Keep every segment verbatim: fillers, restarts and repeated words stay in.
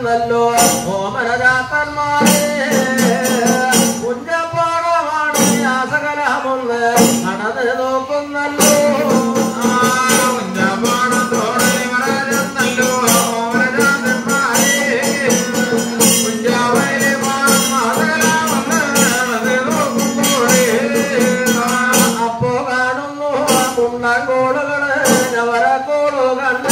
നല്ലോ ഓമനജാത്തന്മാരെ കുഞ്ഞപ്പാടമാണ് സകലമൊന്ന് നടന്ന് നോക്കുന്നല്ലോ അപ്പോ കാണുന്നു കുണ്ണങ്കോളുകള് ഞവരക്കോളു കണ്ട്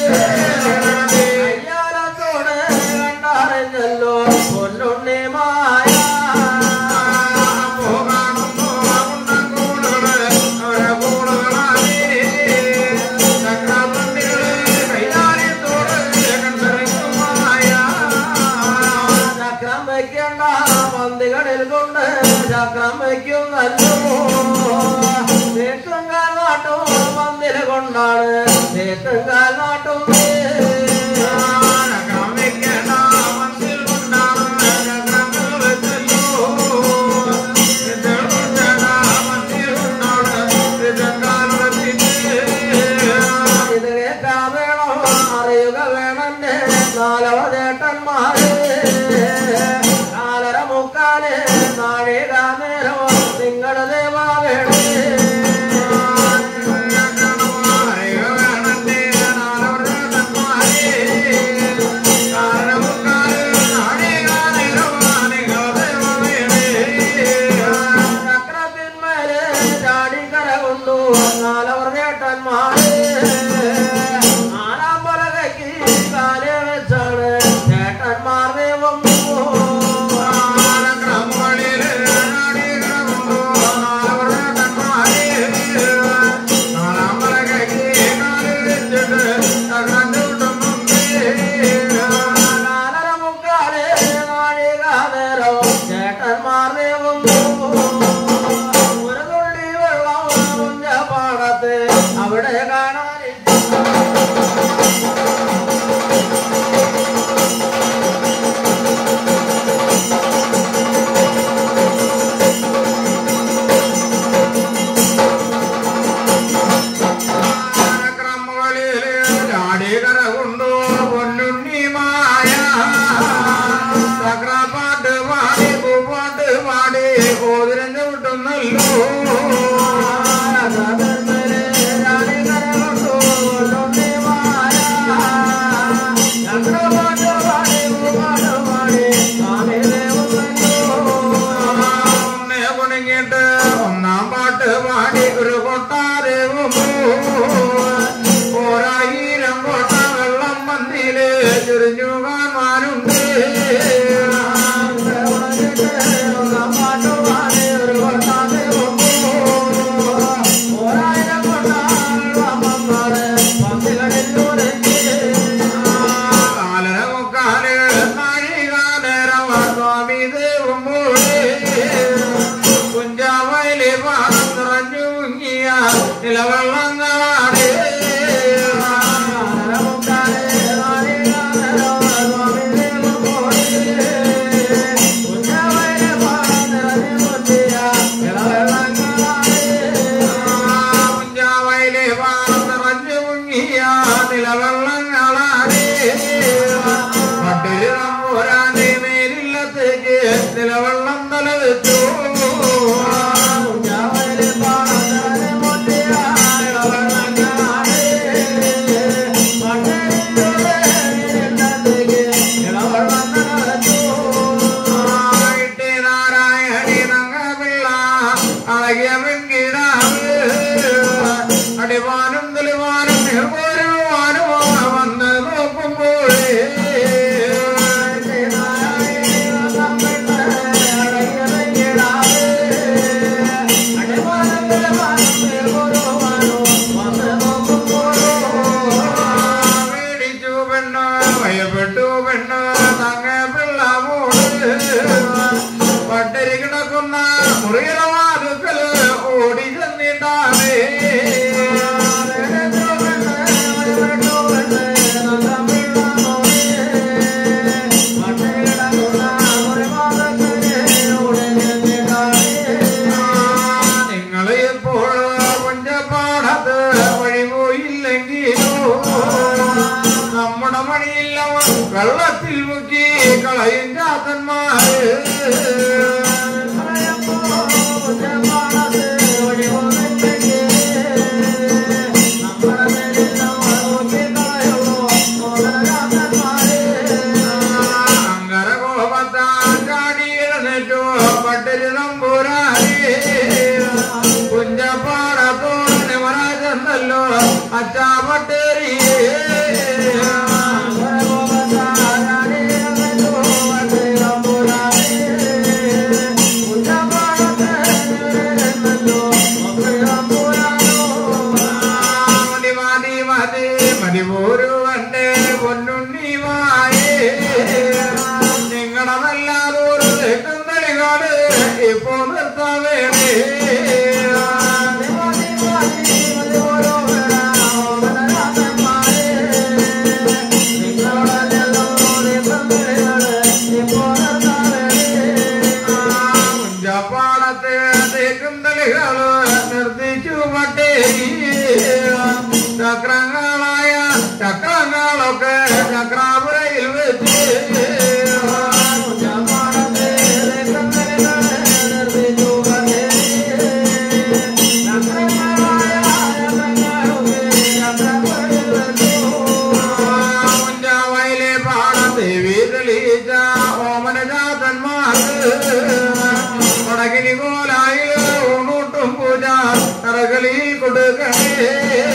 അയ്യാലത്തോട് കണ്ടറിഞ്ഞല്ലോ പൊന്നുണ്ണി മായ ചക്രം വയ്ക്കേണ്ട മന്തികളിൽ കൊണ്ട് ചക്രം വയ്ക്കുന്നല്ലോ തേക്കുംകാൽ നാട്ടും മന്ദിര കൊണ്ടാണ് തേക്കുംകാൽ നാട്ടും ഇത് കേൾക്കാൻ വേണം അറിയുക വേണന്റെ നാലവ ചേട്ടന്മാര് നാലര മുക്കാല് നാഴിക നേരം നിങ്ങളുടെ ദേവാ വേണേ ചക്രത്തിന്മേല് ചാടിക്കര കൊണ്ടു നാലവർ ചേട്ടന്മാര് ആറാം പലകയ്ക്ക് കാല് വെച്ചാണ് ചേട്ടന്മാർ ദേവം നാലര മുക്കാല് നാഴിക നേരം ചേട്ടന്മാർ ദേവം ഒരു തുള്ളി വെള്ളം കുഞ്ഞ പാടത്ത് അവിടെ കാണാനില്ല പാട്ട് പാടി പൂപ്പാട്ട് പാടി ഓതിരഞ്ഞു വിട്ടുന്നല്ലോ കുണുങ്ങിട്ട് ഒന്നാം പാട്ട് പാടി ഒരു കൊട്ടാരവും ഓരായിരം കൊട്ട വെള്ളം മന്തിയില് ചുരിഞ്ഞു കാണാനുണ്ട് ഒന്നാം പാട്ട് പാടി ഒരു കൊട്ടാരവും ഓരായിരം കൊട്ട വെള്ളം വന്നാല് പന്തികളിൽ കാലര മുക്കാല് നാഴികാലരം സ്വാമി ദേവുമ്പോഴേ കുഞ്ചാവയിലെ പാടം നിറഞ്ഞു മുങ്ങിയ നിലവെള്ളങ്ങളാണ് കുഞ്ചാവയിലെ പാടം നിറഞ്ഞു മുങ്ങിയ നിലവെള്ളങ്ങളാണ് പട്ടിരി നമ്പൂരാന്റെ മേലില്ലത്തേക്ക് നിലവെള്ളം തല വെച്ചു നാരായണി നങ്ങപിള്ള അഴകിയ വെങ്കിടാവ് അടിവാനും തെളിവാനും നിർവരുവാനും വന്ന് നോക്കുമ്പോഴേ മേടിച്ചു പെണ്ണ് ഭയപ്പെട്ടു പെണ്ണ് നങ്ങപിള്ള മോള് പട്ടരി കിടക്കുന്ന മുറിയുടെ വാതുക്കൽ ഓടി ചെന്നിട്ടാണ് നിങ്ങൾ ഇപ്പോൾ പഞ്ചപാടത്ത് വഴി പോയില്ലെങ്കിലോ നമ്മുടെ മണമണിയില്ല വെള്ളത്തിൽ മുക്കി കളയും ചാത്തന്മാര് അങ്കര കോപത്താൻ ചാടിയിരുന്നിട്ടു പട്ടരി നമ്പൂരാരി കുഞ്ചപ്പാടത്തോട് നിമരാജെന്നല്ലോ അച്ചാ പട്ടേരിയേ മതിപോരുവന്റെ പൊന്നുണ്ണിവായേ നിങ്ങളതല്ലാതൊരു തെക്കും തളികാട് ഇപ്പോ നിർത്താൻ വേണേ പാടത്തെ തേക്കും തളികള് നിർത്തിച്ചു പട്ടേരി ചക്രങ്ങളായ ചക്രങ്ങളൊക്കെ ചക്രാപുരയിൽ വെച്ച് മുഞ്ചാവയിലെ പാടത്തെ വീതളിച്ച ഓമന ജാതന്മാർക്ക് വടകിനി കോലായി ഊണൂട്ടും പൂജ തറകളിൽ കൊടുക്കണേ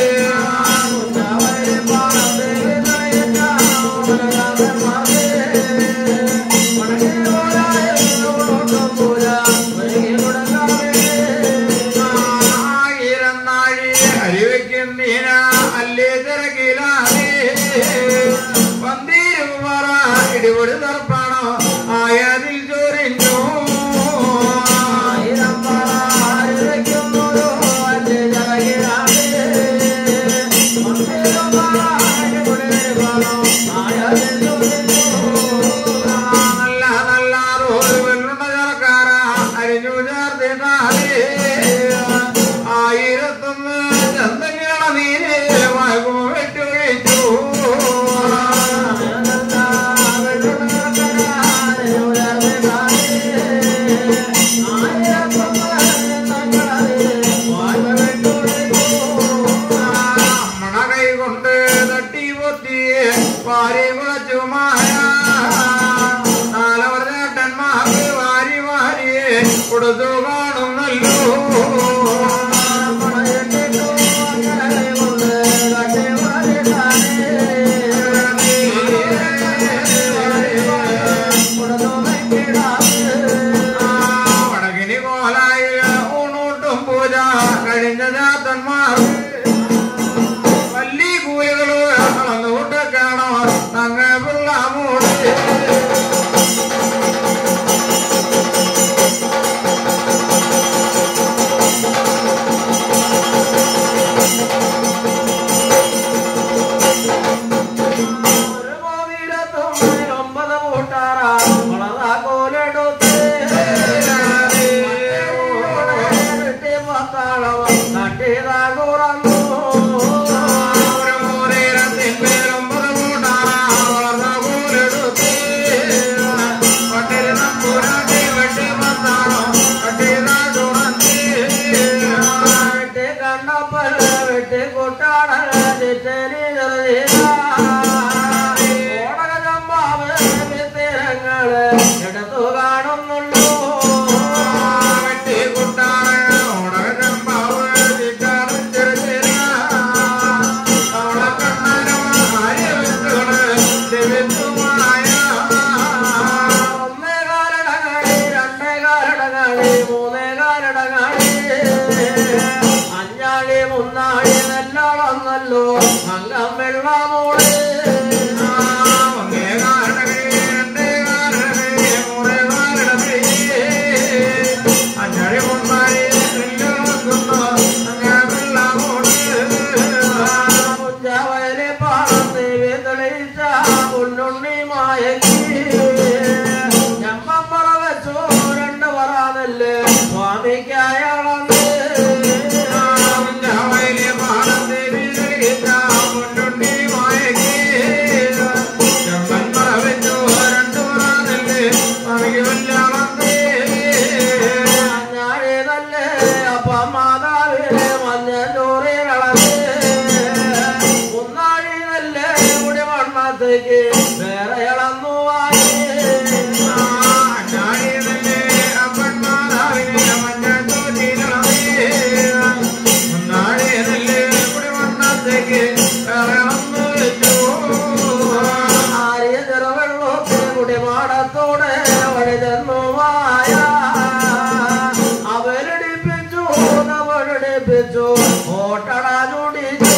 ഇടിപൊടി തർപ്പണോ ആയതിൽ ചൊരിഞ്ഞു നല്ല നല്ല വെള്ളുണ്ട ചേർക്കാര അരിഞ്ഞു ചേർത്തിട്ടാലേ ആയിരത്തൊന്ന് ചന്തങ്ങള നീര് വായ്പ വെട്ടുകഴിച്ചു വാരി കുളച്ചുമായ നാലവർ ചേട്ടന്മാർക്ക് വാരി വാരിയെ കൊടുത്തു കാണുന്നല്ലോ വടകിനി കോലായി ഊണൂട്ടും പൂജ കഴിഞ്ഞ ചാത്തന്മാർക്ക് വല്ലി കൂലികള് കളന്നുകൊണ്ട് കാണോ അങ്ങ പിള്ളാമൂട് ഒരു മോതിരത്തൊമ്പതിൽ ഒമ്പത് കൂട്ടാറാ വളർന്നാ കോലെടുത്ത് പത്താളോ നട്ടിതാ കുറന്നു എടുത്തു കാണുന്നുള്ളൂ ഒന്നേ കാലടങ്ങാടി രണ്ടേ കാലടങ്ങാടി മൂന്നേ കാലടങ്ങാടി അഞ്ചാടി മുന്നാടി നെല്ലോളന്നല്ലോ അംഗം വെള്ളമൂട് ഞമ്മറ വെച്ചോ രണ്ട് പറയാനല്ലേ സ്വാമിക്കായാളന്ന് പാടത്തെ മണ്ണത്തേക്ക് വേറെ ഇളന്നു വായി ആര്യ ചെറുവെള്ളത്തിൽ കുടിമാടത്തോടെ വഴി ചെന്നുമായ അവരടിപ്പിച്ചു അവരടിപ്പിച്ചു ഓട്ടട ചുടിച്ചു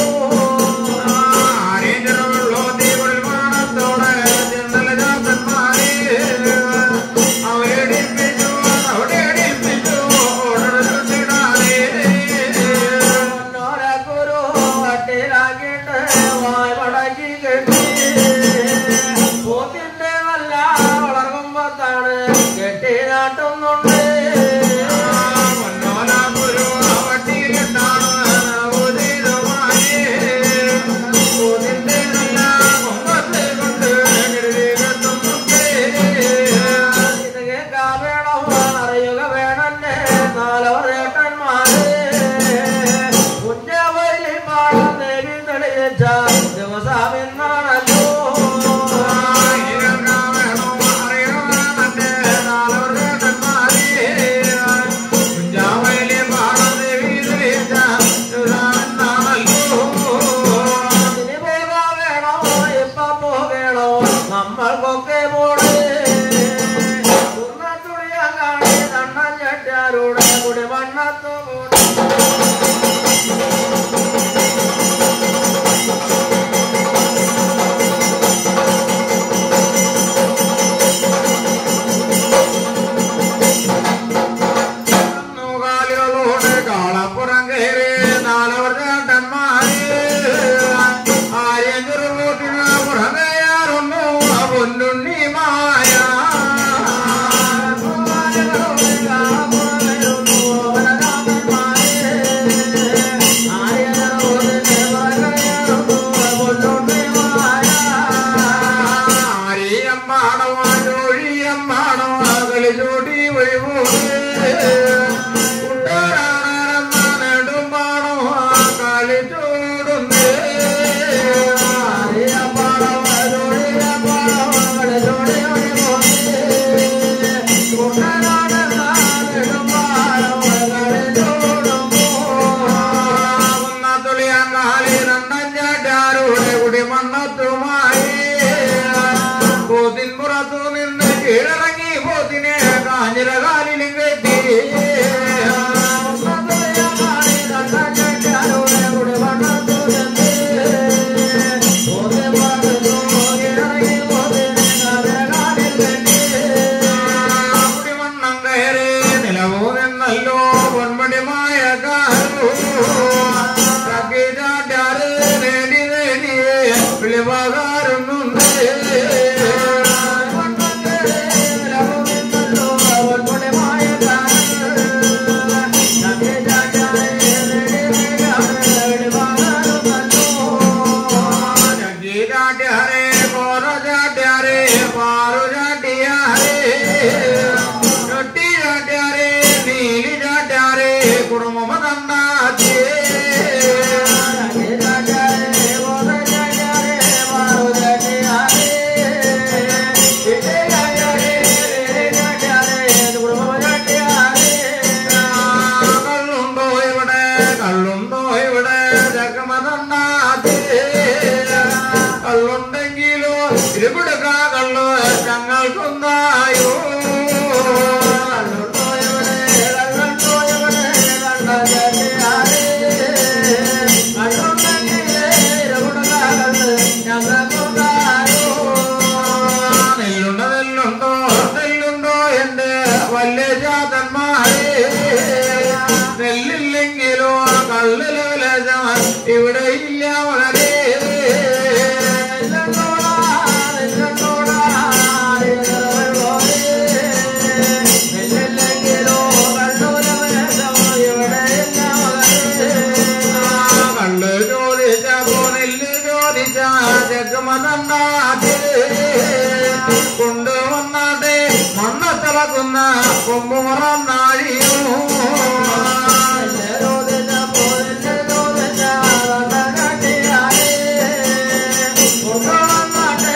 Come on,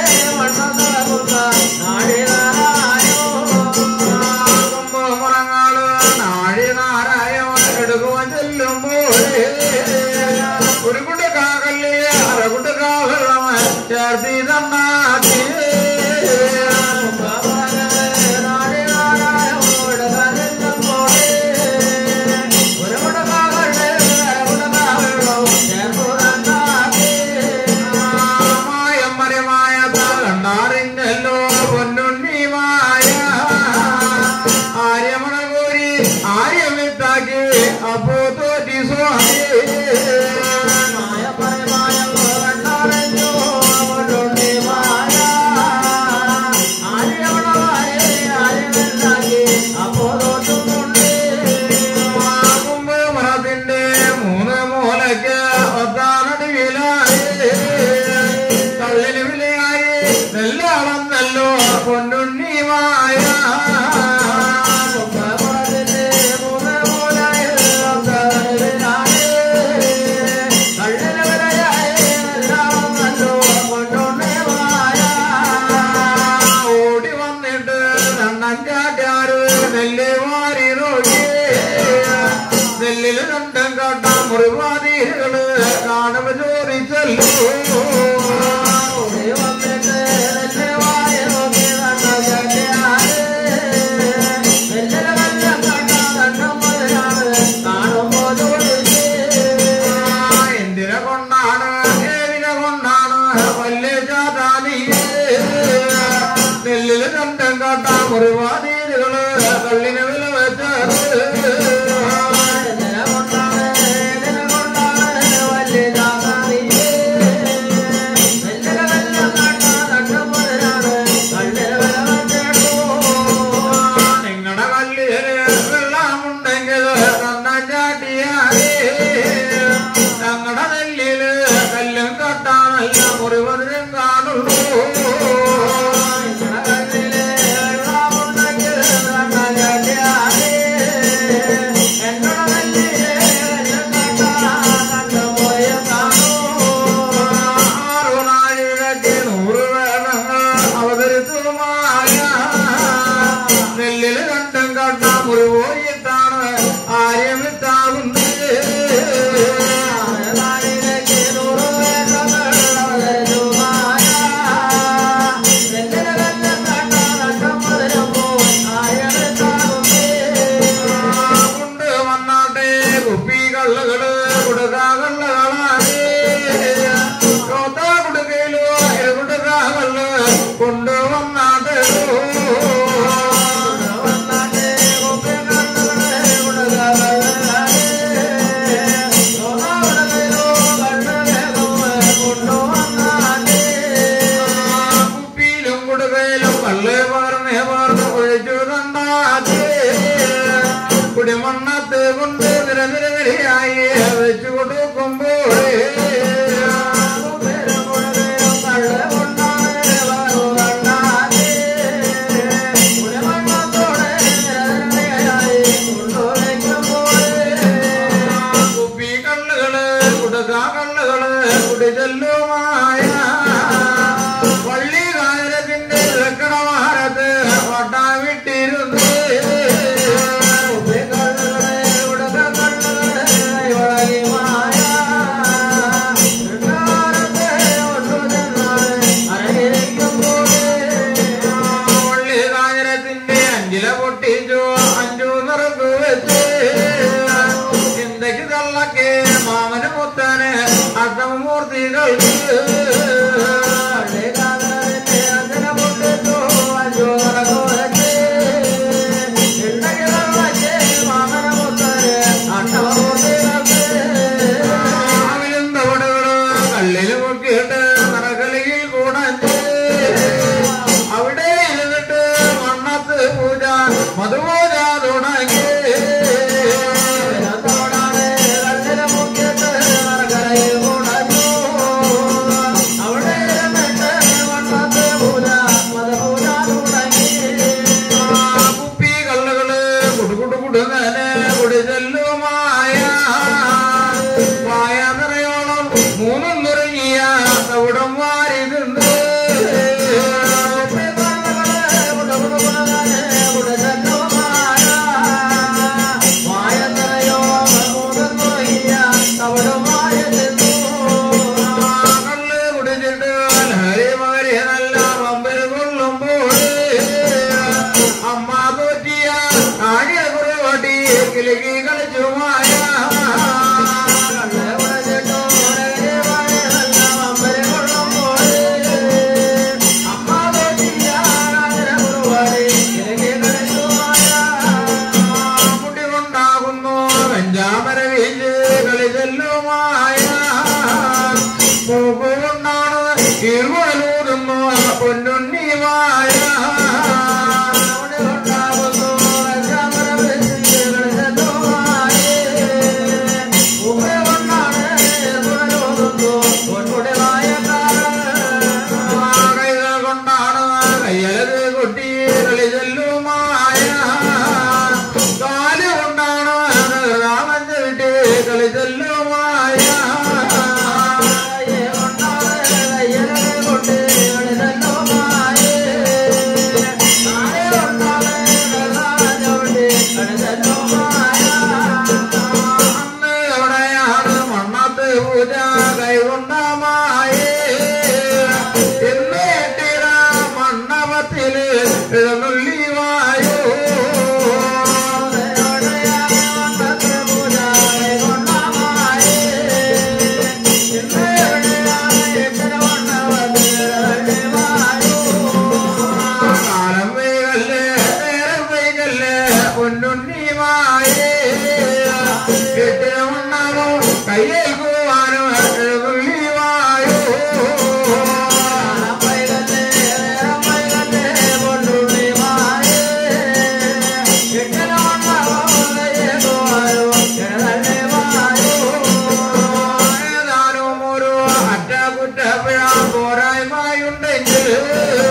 നന്നാക്കി മായമ്മരമായ കണ്ടാറിഞ്ഞല്ലോ പൊന്നുണ്ണിമായ ആര്യമണ കോരി ആര്യമിത്താക്കി അപ്പോ തോറ്റി സ്വാമി പൊന്നുണ്ണിമായ ഓടി വന്നിട്ട് രണ്ടഞ്ചാറ്റാറ് നെല്ല് വാരി നോക്കി നെല്ലില് രണ്ടും കാട്ടാൻ മുറിവാതികള് കാണുമ്പോ ചോദിച്ചല്ലോ എന്തിനെ കൊണ്ടാണ് ഏതിനെ കൊണ്ടാണ് വല്യ ജാതാനിയെ നെല്ലില് രണ്ടും കാട്ടാൻ മുറിവാതികള് കള്ളിന് വില വെച്ചത് മുറിവതിനും കാണുള്ളൂ ആറു നാഴികയ്ക്ക് നൂറ് വേണങ്ങൾ അവതരിച്ചുമായ നെല്ലില് രണ്ടും കണ്ട മുറിവോയിട്ടാണ് ആര്യമിത്താകുന്നത് കുപ്പികള്ളുകള് കുടുകാകള്ളുകളാണ് കോത്താ കുടുകയിലോ കുടുകാകള്ള് കൊണ്ടുവന്നാട്ട് കുപ്പിയിലും കുടുകയിലും കള്ള് പകർന്നേ പകർന്ന് ഒഴിച്ചു തണ്ടാച്ച് കുടിമണ്ണത്ത് കൊണ്ട് നിരനിരനിരയായി വെച്ചു കൊടുക്കുമ്പോൾ കുപ്പികള്ളുകള് കുടുകാകള്ളുകള് കുടിചെല്ലുമായ പള്ളി കാലത്തിന്റെ ലക്കണമാരത്ത് വട്ടാവിട്ടിരുന്നു അഞ്ചില പൊട്ടിച്ചു അഞ്ചു നിറക്ക് വെച്ച് ചിന്തയ്ക്ക് തള്ളക്ക് മാമന് മുത്തന് അഷ്ടമൂർത്തികൾക്ക് മാമനും തവടുകള് കള്ളില് പൊക്കിയിട്ട് നിറകലിയിൽ കൂടഞ്ഞ് അവിടെ ഇരുന്നിട്ട് മണ്ണത്ത് പൂജ മധുപൂജ തുടങ്ങി മായ പോരായ്മയുണ്ടെങ്കിൽ